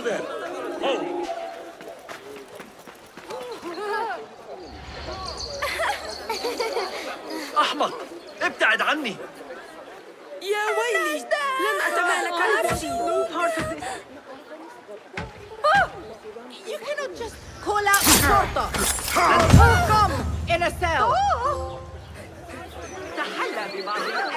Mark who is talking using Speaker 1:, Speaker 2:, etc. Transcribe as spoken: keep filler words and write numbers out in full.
Speaker 1: you then? Oh.
Speaker 2: أحمق! ابتعد عني!
Speaker 3: يا ويلي! لن أتمالك نفسي!
Speaker 4: You cannot just call out Shorta! Come in a cell!
Speaker 3: تحلى ببعض